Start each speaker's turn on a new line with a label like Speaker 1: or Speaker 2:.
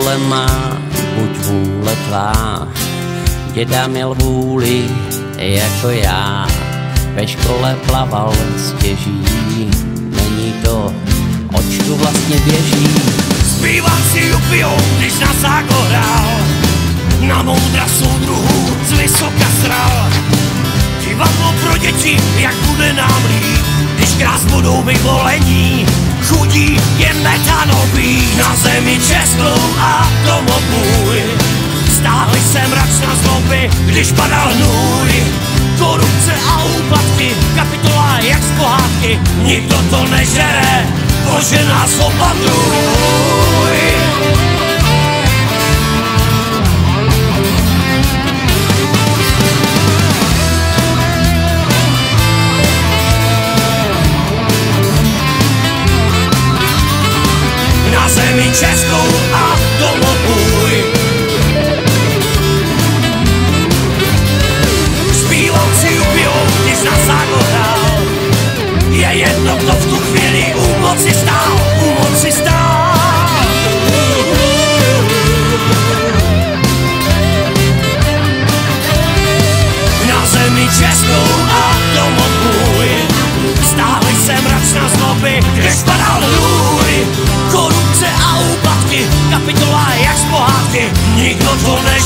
Speaker 1: vůle má, buď vůle tvá. Děda měl vůli jako já, ve škole plaval stěží. Není to, oč tu vlastně běží.
Speaker 2: Zpíváci upijou, když na sáko hrál, na moudra soudruhů z vysoka sral. Divadlo pro děti, jak bude nám líp, když krás budou vyvolení, chudí jen metanový. Na zemi českou a domov můj, stáhli se mračna zloby, když padal hnůj. Korupce a úplatky, kapitola jak z pohádky, nikdo to nežere, Bože nás opatruj. Na zemi českou a domov můj, zpívavci upijou, když na sáko hrál, je jedno, kdo v tu chvíli u moci stál, u moci stál. Na zemi českou a domov můj, stáhli se mračna zloby, když padal hnůj. Korupce a úpadky, kapitola jak z pohádky, nikdo to